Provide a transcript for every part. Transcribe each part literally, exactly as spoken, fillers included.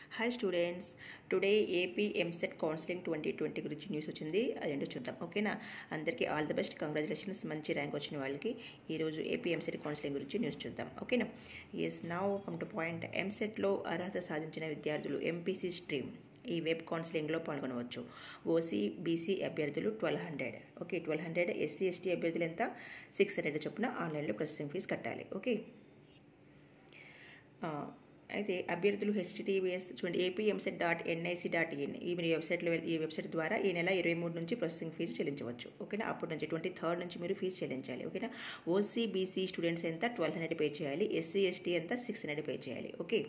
Hi students, today AP EAMCET counselling twenty twenty గురించి news వచ్చింది. అదేంటో చూద్దాం. ఓకేనా, అందరికీ ఆల్ ది బెస్ట్, కంగ్రాచులేషన్స్. మంచి ర్యాంక్ వచ్చిన వాళ్ళకి ఈరోజు ఏపీ ఎంసెట్ కౌన్సిలింగ్ గురించి న్యూస్ చూద్దాం. ఓకేనా, yes now come to point. ఎంసెట్లో అర్హత సాధించిన విద్యార్థులు ఎంపీసీ స్ట్రీమ్ ఈ వెబ్ కౌన్సిలింగ్లో పాల్గొనవచ్చు. ఓసీ బీసీ అభ్యర్థులు twelve hundred okay twelve hundred SC ST అభ్యర్థులు ఎంత సిక్స్ హండ్రెడ్ చొప్పున ఆన్లైన్లో ప్రాసెసింగ్ ఫీజు కట్టాలి. ఓకే, అయితే అభ్యర్థులు హెచ్టిటిపిఎస్ చూడండి AP EAMCET dot NIC dot in ఈ మీరు వెబ్సైట్లో ఈ వెబ్సైట్ ద్వారా ఈ నెల ఇరవై మూడు నుంచి ప్రాసెసింగ్ ఫీజు చెల్లించవచ్చు. ఓకేనా, అప్పటి నుంచి ట్వంటీ థర్డ్ నుంచి మీరు ఫీజు చెల్లించాలి. ఓకేనా, ఓసీ బీసీ స్టూడెంట్స్ ఎంత ట్వెల్వ్ హండ్రెడ్ పే చేయాలి, ఎస్సీ ఎస్టీ ఎంత సిక్స్ హండ్రెడ్ పే చేయాలి. ఓకే,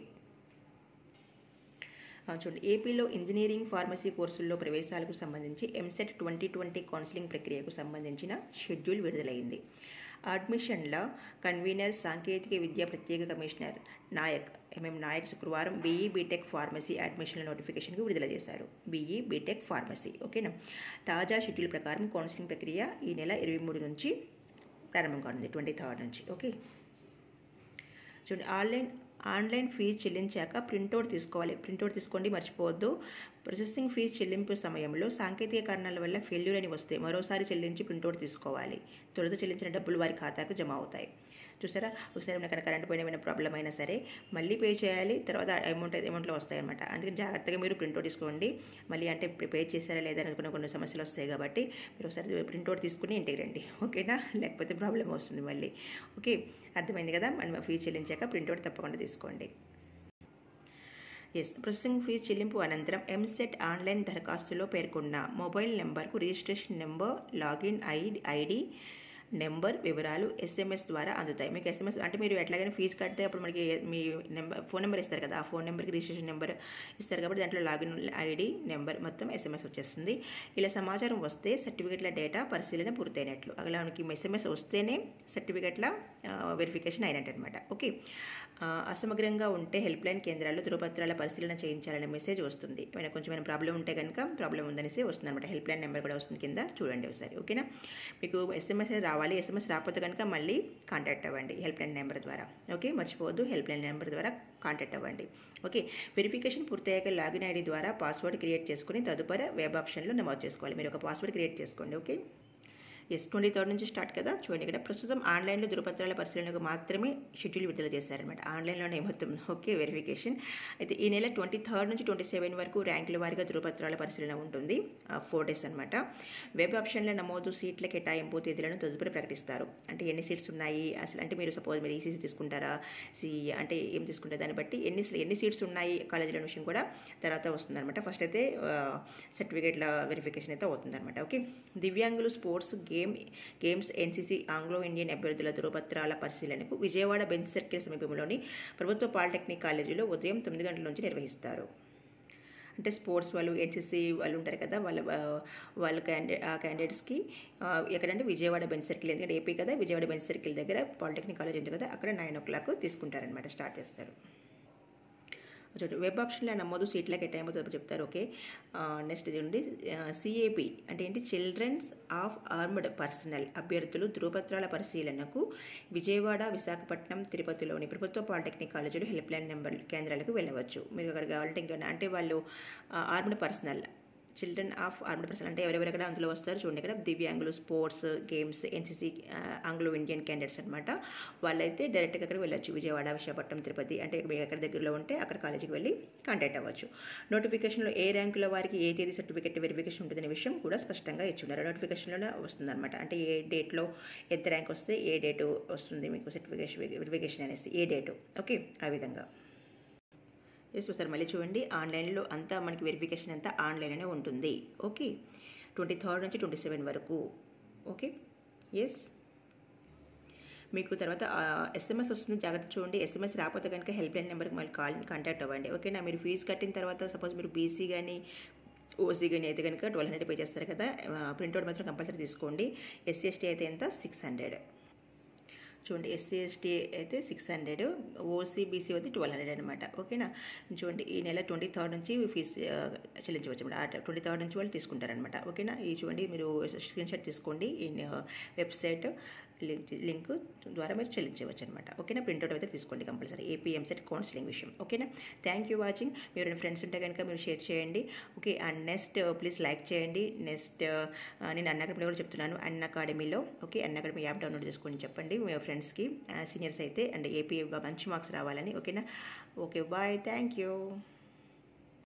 చూడండి ఏపీలో ఇంజనీరింగ్ ఫార్మసీ కోర్సుల్లో ప్రవేశాలకు సంబంధించి ఎంసెట్ ట్వంటీ ట్వంటీ కౌన్సిలింగ్ ప్రక్రియకు సంబంధించిన షెడ్యూల్ విడుదలైంది. అడ్మిషన్ల కన్వీనర్ సాంకేతిక విద్యా ప్రత్యేక కమిషనర్ నాయక్ ఎంఎం నాయక్ శుక్రవారం బీఈ బీటెక్ ఫార్మసీ అడ్మిషన్ల నోటిఫికేషన్కి విడుదల చేశారు. బీఈ బీటెక్ ఫార్మసీ ఓకేనా. తాజా షెడ్యూల్ ప్రకారం కౌన్సిలింగ్ ప్రక్రియ ఈ నెల ఇరవై మూడు నుంచి ప్రారంభం కానుంది, ట్వంటీ థర్డ్ నుంచి. ఓకే, చూడండి ఆన్లైన్ ఆన్లైన్ ఫీజు చెల్లించాక ప్రింట్అవుట్ తీసుకోవాలి. ప్రింట్అవుట్ తీసుకోండి, మర్చిపోవద్దు. ప్రాసెసింగ్ ఫీజు చెల్లింపు సమయంలో సాంకేతిక కారణాల వల్ల ఫెయిల్యూర్ అని వస్తే మరోసారి చెల్లించి ప్రింట్అవుట్ తీసుకోవాలి. తొలుత చెల్లించిన డబ్బులు వారి ఖాతాకు జమ అవుతాయి. చూసారా, ఒకసారి మనకు కరెంట్ పోయిన ఏమైనా ప్రాబ్లం అయినా సరే మళ్ళీ పే చేయాలి, తర్వాత అమౌంట్ అమౌంట్లో వస్తాయి అనమాట. అందుకని జాగ్రత్తగా మీరు ప్రింట్అవుట్ తీసుకోండి. మళ్ళీ అంటే పే చేశారా లేదా అనుకున్న కొన్ని సమస్యలు వస్తాయి కాబట్టి మీరు ఒకసారి ప్రింట్అవుట్ తీసుకుని ఇంటికి రండి. ఓకేనా, లేకపోతే ప్రాబ్లం వస్తుంది మళ్ళీ. ఓకే, అర్థమైంది కదా. మనం ఫీజు చెల్లించాక ప్రింట్అవుట్ తప్పకుండా తీసుకోండి. ఎస్ ప్రాసెసింగ్ ఫీజు చెల్లింపు అనంతరం ఎంసెట్ ఆన్లైన్ దరఖాస్తులో పేర్కొన్న మొబైల్ నెంబర్కు registration number, login ID ID number వివరాలు ఎస్ఎంఎస్ ద్వారా అందుతాయి. మీకు ఎస్ఎంఎస్ అంటే మీరు ఎట్లాగైనా ఫీజు కడితే అప్పుడు మనకి మీ నెంబర్ ఫోన్ నెంబర్ ఇస్తారు కదా, ఆ ఫోన్ నెంబర్కి రిజిస్ట్రేషన్ నెంబర్ ఇస్తారు కాబట్టి దాంట్లో లాగిన్ ఐడి నెంబర్ మొత్తం ఎస్ఎంఎస్ వచ్చేస్తుంది. ఇలా సమాచారం వస్తే సర్టిఫికెట్ల డేటా పరిశీలన పూర్తయినట్లు. అలానికి ఎస్ఎంఎస్ వస్తేనే సర్టిఫికెట్ల వెరిఫికేషన్ అయినట్టు అనమాట. ఓకే, అసమగ్రంగా ఉంటే హెల్ప్ లైన్ కేంద్రాల్లో ధృవపత్రాల పరిశీలన చేయించాలనే మెసేజ్ వస్తుంది. ఏమైనా కొంచెం ఏమైనా ప్రాబ్లం ఉంటే కనుక ప్రాబ్లం ఉందనేసి వస్తుంది అనమాట. హెల్ప్ లైన్ నెంబర్ కూడా వస్తుంది కింద, చూడండి ఒకసారి. ఓకేనా, మీకు ఎస్ఎంఎస్ రావాలి. ఎస్ఎంఎస్ రాకపోతే కనుక మళ్ళీ కాంటాక్ట్ అవ్వండి హెల్ప్ లైన్ నెంబర్ ద్వారా. ఓకే, మర్చిపోవద్దు, హెల్ప్ లైన్ నెంబర్ ద్వారా కాంటాక్ట్ అవ్వండి. ఓకే, వెరిఫికేషన్ పూర్తయ్యాక లాగిన్ ఐడి ద్వారా పాస్వర్డ్ క్రియేట్ చేసుకుని తదుపరి వెబ్ ఆప్షన్లో నమోదు చేసుకోవాలి. మీరు ఒక పాస్వర్డ్ క్రియేట్ చేసుకోండి. ఓకే, ఎస్ ట్వంటీ థర్డ్ నుంచి స్టార్ట్ కదా. చూడండి ఇక్కడ ప్రస్తుతం ఆన్లైన్లో ధృవపత్రాల పరిశీలనకు మాత్రమే షెడ్యూల్ విడుదల చేశారనమాట. ఆన్లైన్లోనే మొత్తం. ఓకే, వెరిఫికేషన్ అయితే ఈ నెల ట్వంటీ థర్డ్ నుంచి ట్వంటీ సెవెన్ వరకు ర్యాంకుల వారీగా ధృవపత్రాల పరిశీలన ఉంటుంది. ఫోర్ డేస్ అనమాట. వెబ్ ఆప్షన్ల నమోదు, సీట్ల కేటాయింపు తేదీలను తదుపరి ప్రకటిస్తారు. అంటే ఎన్ని సీట్స్ ఉన్నాయి అసలు, అంటే మీరు సపోజ్ మీరు ఈసీసీ తీసుకుంటారా, సి అంటే ఏం తీసుకుంటారు దాన్ని బట్టి ఎన్ని ఎన్ని సీట్స్ ఉన్నాయి కాలేజీల విషయం కూడా తర్వాత వస్తుందన్నమాట. ఫస్ట్ అయితే సర్టిఫికేట్ల వెరిఫికేషన్ అయితే అవుతుందన్నమాట. ఓకే, దివ్యాంగులు sports game games NCC Anglo Indian అభ్యర్థుల ధృవపత్రాల పరిశీలనకు విజయవాడ బెంచ్ సర్కిల్ సమీపంలోని ప్రభుత్వ పాలిటెక్నిక్ కాలేజీలో ఉదయం తొమ్మిది గంటల నుంచి నిర్వహిస్తారు. అంటే స్పోర్ట్స్ వాళ్ళు ఎన్సీసీ వాళ్ళు ఉంటారు కదా, వాళ్ళ వాళ్ళ క్యాండిడే ఆ క్యాండిడేట్స్కి ఎక్కడంటే విజయవాడ బెంచ్ సర్కిల్, ఎందుకంటే ఏపీ కదా, విజయవాడ బెంచ్ సర్కిల్ దగ్గర పాలిటెక్నిక్ కాలేజ్ ఉంది కదా, అక్కడ నైన్ ఓ క్లాక్ తీసుకుంటారనమాట, స్టార్ట్ చేస్తారు. వెబ్ ఆప్షన్లో నమోదు, సీట్ల కేటాయింపు చెప్తారు. ఓకే, నెక్స్ట్ చూడండి సిఏపి అంటే ఏంటి, చిల్డ్రన్స్ ఆఫ్ ఆర్మ్డ్ పర్సనల్ అభ్యర్థులు ధృవపత్రాల పరిశీలనకు విజయవాడ, విశాఖపట్నం, తిరుపతిలోని ప్రభుత్వ పాలిటెక్నిక్ కాలేజీలు హెల్ప్ లైన్ నెంబర్ కేంద్రాలకు వెళ్ళవచ్చు. మీరు అక్కడ కావాలంటే ఇంకా అంటే వాళ్ళు armed personal children of armed person అంటే ఎవరెవరెక్కడ అందులో వస్తారు చూడండి. ఇక్కడ దివ్యాంగులు, sports games NCC Anglo Indian candidates అనమాట. వాళ్ళైతే డైరెక్ట్గా అక్కడ వెళ్ళొచ్చు. విజయవాడ, విశాఖపట్నం, తిరుపతి అంటే మీకు ఎక్కడ దగ్గరలో ఉంటే అక్కడ కాలేజీకి వెళ్ళి కాంటాక్ట్ అవ్వచ్చు. నోటిఫికేషన్లో ఏ ర్యాంకుల వారికి ఏ తేదీ సర్టిఫికెట్ వెరిఫికేషన్ ఉంటుందనే విషయం కూడా స్పష్టంగా ఇచ్చున్నారు. నోటిఫికేషన్లోనే వస్తుందన్నమాట. అంటే ఏ డేట్లో ఎంత ర్యాంక్ వస్తే ఏ డేటు వస్తుంది మీకు సర్టిఫికేషన్ వెరిఫికేషన్ అనేసి ఏ డేటు. ఓకే, ఆ విధంగా. ఎస్ ఒకసారి మళ్ళీ చూడండి, ఆన్లైన్లో అంతా మనకి వెరిఫికేషన్ అంతా ఆన్లైన్లోనే ఉంటుంది. ఓకే, ట్వంటీ థర్డ్ నుంచి ట్వంటీ సెవెన్ వరకు. ఓకే, ఎస్ మీకు తర్వాత ఎస్ఎంఎస్ వస్తుంది, జాగ్రత్త చూడండి. ఎస్ఎంఎస్ రాకపోతే కనుక హెల్ప్ లైన్ నెంబర్కి మళ్ళీ కాల్ కాంటాక్ట్ అవ్వండి. ఓకేనా, మీరు ఫీజు కట్టిన తర్వాత సపోజ్ మీరు బీసీ కానీ ఓసీ కానీ అయితే కనుక ట్వెల్వ్ హండ్రెడ్ పే చేస్తారు కదా, ప్రింట్అవుట్ మాత్రం కంపల్సరీ తీసుకోండి. ఎస్సీ ఎస్టీ అయితే ఎంత సిక్స్ హండ్రెడ్ చూడండి. ఎస్సీ ఎస్టీ అయితే సిక్స్ హండ్రెడ్ ఓసీ బీసీ అయితే ట్వెల్వ్ హండ్రెడ్ అనమాట. ఓకేనా, చూడండి ఈ నెల ట్వంటీ థర్డ్ నుంచి ఫీజు చెల్లించవచ్చు అనమాట. ట్వంటీ థర్డ్ నుంచి వాళ్ళు తీసుకుంటారనమాట. ఓకేనా, ఈ చూడండి మీరు స్క్రీన్ షాట్ తీసుకోండి. ఈ వెబ్సైట్ లింక్ లింక్ ద్వారా మీరు చెల్లించవచ్చు అనమాట. ఓకేనా, ప్రింట్అవుట్ అయితే తీసుకోండి కంపల్సరీ ఏపీ ఎంసెట్ కౌన్సిలింగ్ విషయం. ఓకేనా, థ్యాంక్ యూ వాచింగ్. మీరు ఫ్రెండ్స్ ఉంటే కనుక మీరు షేర్ చేయండి. Okay, and next please like చేయండి. నెక్స్ట్ నేను అన్న అకాడమీలో కూడా చెప్తున్నాను, అన్న అకాడమీలో. ఓకే, అన్న అకాడమీ యాప్ డౌన్లోడ్ చేసుకొని చెప్పండి మీ ఫ్రెండ్స్కి, సీనియర్స్ అయితే, అండ్ ఏపీ మంచి మార్క్స్ రావాలని. ఓకేనా, ఓకే, బాయ్, థ్యాంక్ యూ.